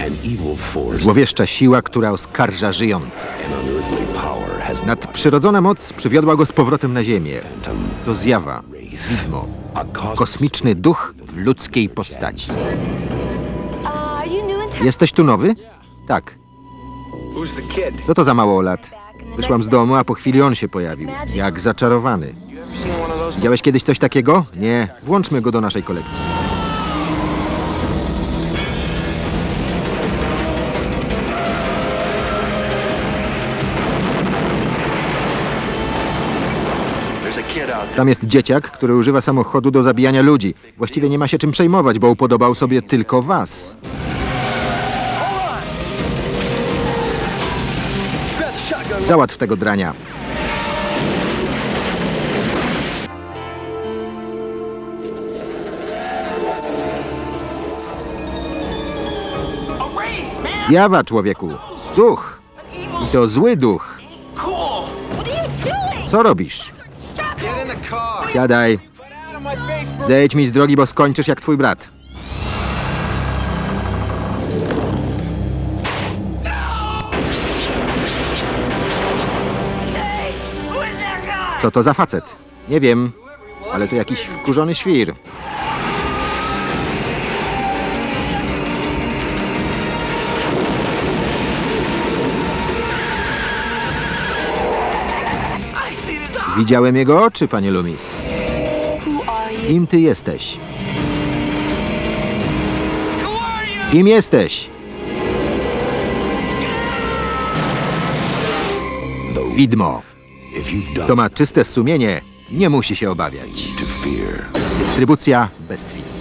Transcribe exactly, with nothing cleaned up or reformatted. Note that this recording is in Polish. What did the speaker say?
Złowieszcza siła, która oskarża żyjących. Nadprzyrodzona moc przywiodła go z powrotem na ziemię. To zjawa, widmo, kosmiczny duch w ludzkiej postaci. Jesteś tu nowy? Tak. Co to za małolat? Wyszłam z domu, a po chwili on się pojawił. Jak zaczarowany. Widziałeś kiedyś coś takiego? Nie. Włączmy go do naszej kolekcji. Tam jest dzieciak, który używa samochodu do zabijania ludzi. Właściwie nie ma się czym przejmować, bo upodobał sobie tylko was. Załatw tego drania. Zjawa, człowieku. Duch. I to zły duch. Co robisz? Siadaj. Zejdź mi z drogi, bo skończysz jak twój brat. Co to za facet? Nie wiem, ale to jakiś wkurzony świr. Widziałem jego oczy, panie Loomis. Kim ty jesteś? Kim jesteś? Widmo. Kto ma czyste sumienie, nie musi się obawiać. Dystrybucja Bestwin.